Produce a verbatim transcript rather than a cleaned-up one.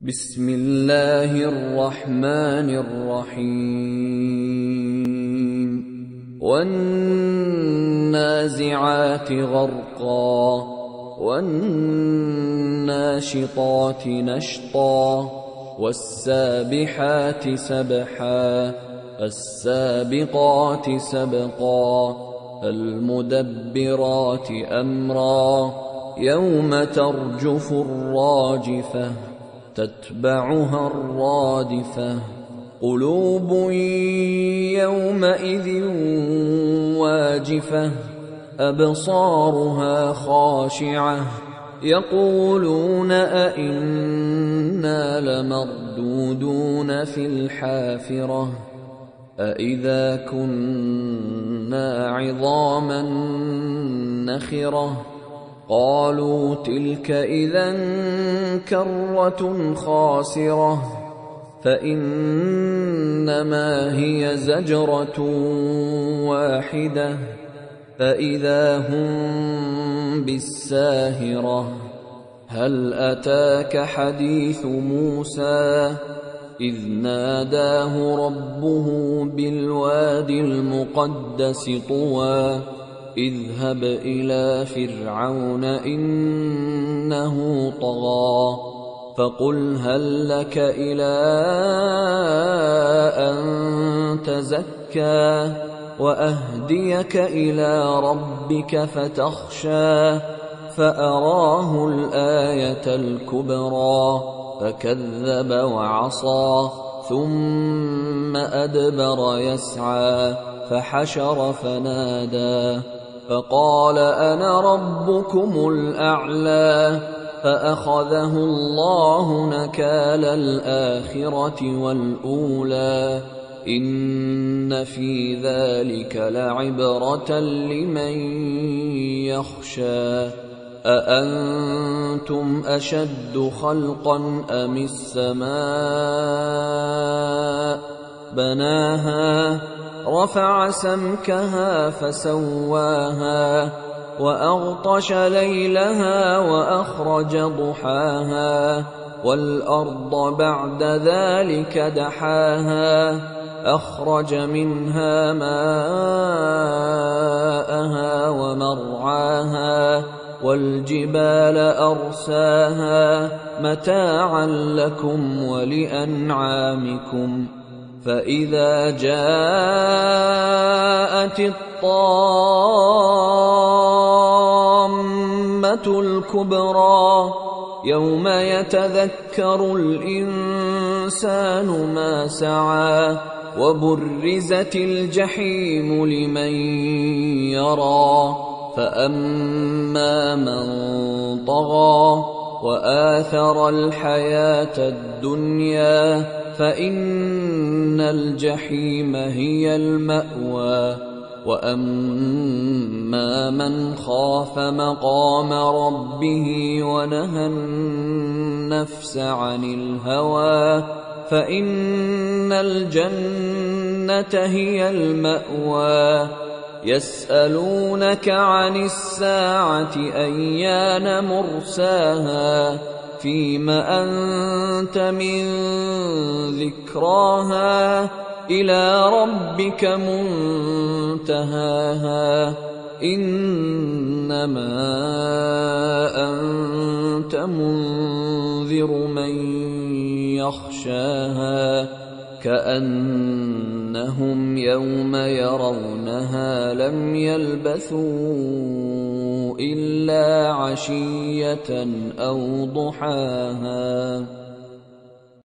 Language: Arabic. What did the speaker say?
بسم الله الرحمن الرحيم والنازعات غرقا والناشطات نشطا والسابحات سبحا فالسابقات سبقا فالمدبرات أمرا يوم ترجف الراجفة تتبعها الرادفة قلوب يومئذ واجفة أبصارها خاشعة يقولون أئنا لمردودون في الحافرة أئذا كنا عظاما نخرة قالوا تلك إذا كرة خاسرة فإنما هي زجرة واحدة فإذا هم بالساهرة هل أتاك حديث موسى إذ ناداه ربه بالواد المقدس طوى اذهب إلى فرعون إنه طغى فقل هل لك إلى أن تزكى وأهديك إلى ربك فتخشى فأراه الآية الكبرى فكذب وعصى ثم أدبر يسعى فحشر فنادى فقال أنا ربكم الأعلى فأخذه الله نكال الآخرة والأولى إن في ذلك لعبرة لمن يخشى أأنتم أشد خلقا أم السماء بناها رفع سمكها فسواها وأغطش ليلها وأخرج ضحاها والأرض بعد ذلك دحاها أخرج منها ماءها ومرعاها والجبال أرساها متاعا لكم ولأنعامكم فإذا جاءت الطامة الكبرى يوم يتذكر الإنسان ما سعى وبرزت الجحيم لمن يرى فأما من طغى وآثر الحياة الدنيا فإن الجحيم هي المأوى وأما من خاف مقام ربه ونهى النفس عن الهوى فإن الجنة هي المأوى يسألونك عن الساعة أيان مرساها فيم أنت من ذكراها إلى ربك منتهاها إنما أنت منذر من يخشاها كأنهم يوم يرونها لم يلبثوا إلا عشية أو ضحاها.